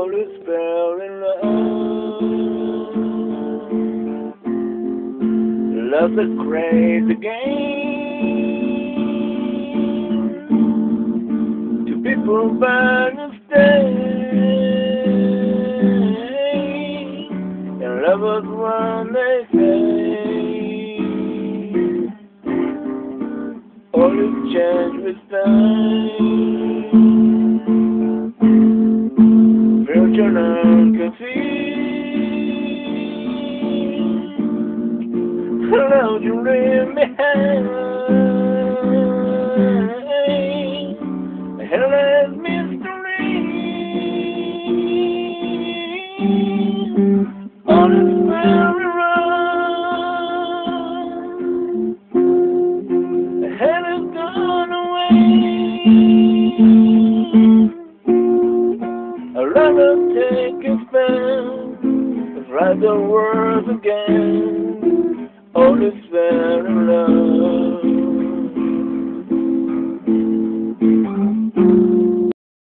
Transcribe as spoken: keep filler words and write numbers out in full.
always fell in love. Love's a crazy game. Two people by mistake, and lovers one they say. All is changed with time. Future unconceived. How you leave behind? Hell mystery. All is very wrong. The head has gone away. I'd rather take a stand, write the words again.